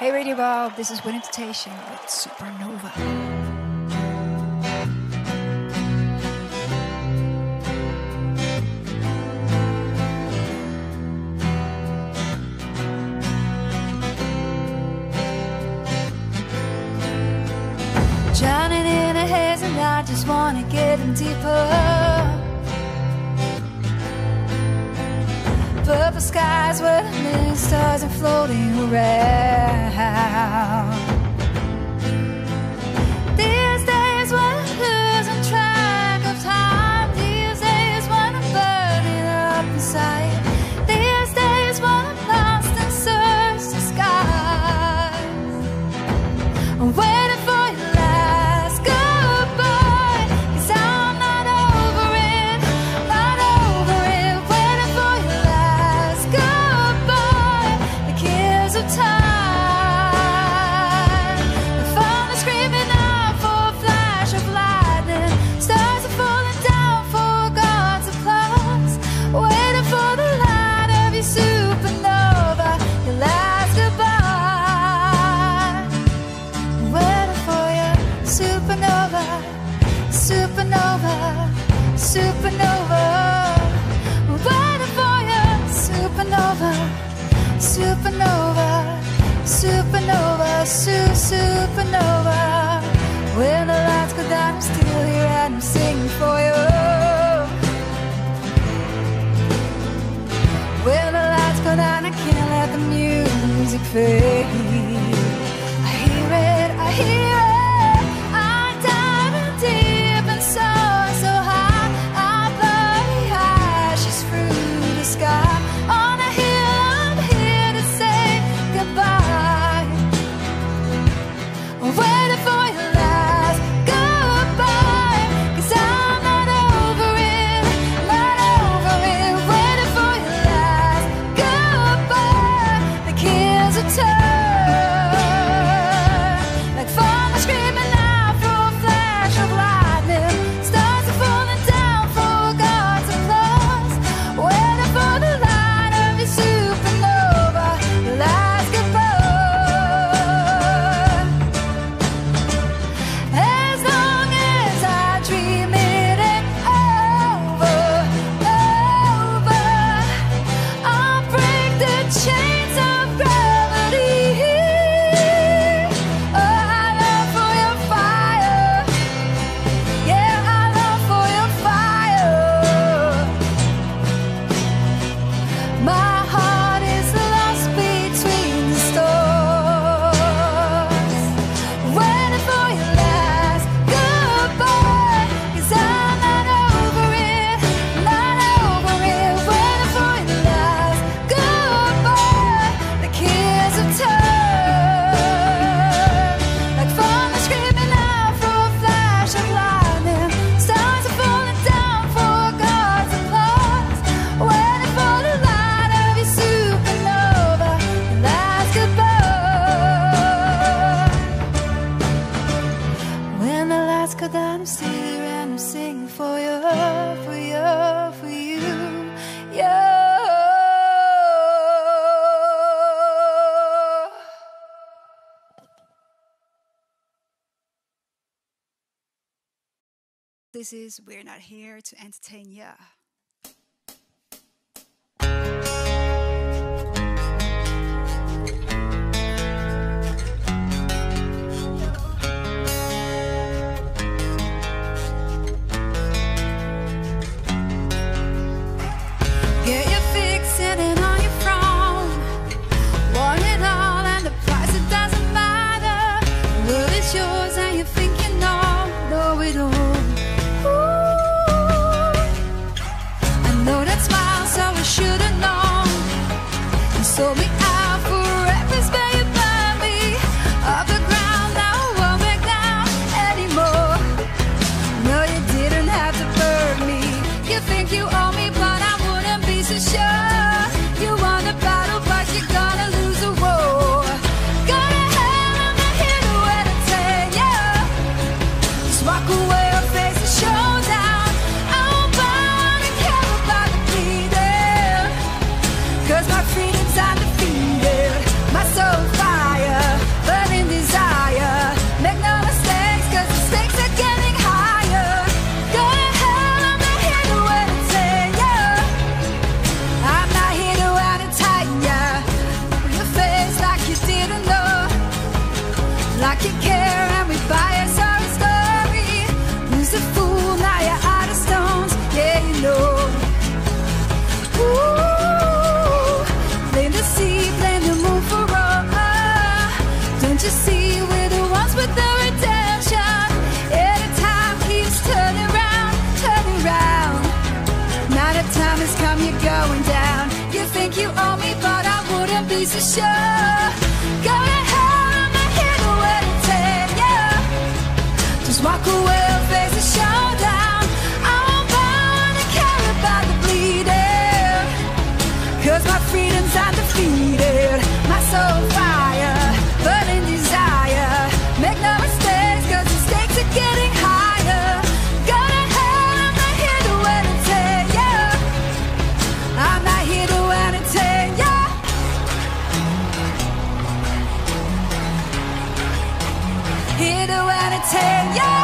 Radio Bob, this is Wind Invitation with Supernova. Drowning in a haze and I just wanna get in deeper. Purple skies with a million stars and floating around. These days when I'm losing track of time. These days when I'm burning up inside. These days when I'm lost in search of skies. I'm waiting for your last goodbye, 'cause I'm not over it, not over it. Waiting for your last goodbye, the kiss of time. The thunder screaming out for a flash of lightning. Stars are falling down for God's applause. Waiting for the light of your supernova, your last goodbye. Waiting for your supernova, supernova, supernova. Waiting for your supernova, supernova, supernova, supernova. When the lights go down, I'm still here and I'm singing for you. When the lights go down, I can't let the music fade. I hear it, I hear it. I'm diving deep and so high. I blow the ashes through the sky. On a hill, I'm here to say goodbye. Waiting for your last goodbye, 'cause I'm not over it, not over it. Waiting for your last goodbye, the kids will turn like thunder screaming out for a flash of lightning. Stars are falling down for God's applause. Waiting for the light of your supernova, your last goodbye. As long as I dream it ain't over, over. I'll break the chains of gravity. Oh, I love for your fire. Yeah, I love for your fire. My heart is lost between the stars. Waiting for your last goodbye, 'cause I'm not over it, not over it. Waiting for your last goodbye, the kids will turn like thunder screaming out for a flash of lightning. Stars are falling down for God's applause. Waiting for the light of your supernova, your last goodbye. When the lights go down, I'm still here and I'm singing for you, for you, for you, you. This is We're Not Here to Entertain Ya. Get your fixing it on your phone. Want it all and the price, it doesn't matter. The world is yours and you think you know it all. Ooh. you see, we're the ones with the redemption. Every time keeps turning round, turning round. Now the time has come, you're going down. You think you owe me, but I wouldn't be so sure. Go to hell, I'm not here to entertain you. Just walk away or face the showdown. I won't bow and care about the bleeding, 'cause my freedom's undefeated. My soul fire, burning desire. Make no mistakes, 'cause the stakes are getting higher. Go to hell, I'm not here to entertain you. I'm not here to entertain you. Here to entertain you.